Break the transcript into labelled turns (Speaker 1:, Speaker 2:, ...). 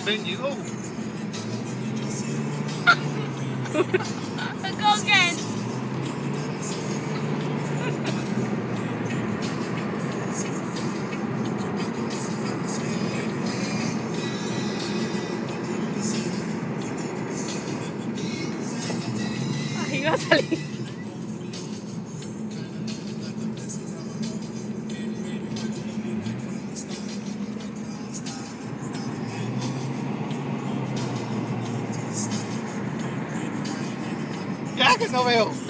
Speaker 1: Benji, go.
Speaker 2: Go again. Ahí va a salir.
Speaker 1: Ya que no veo.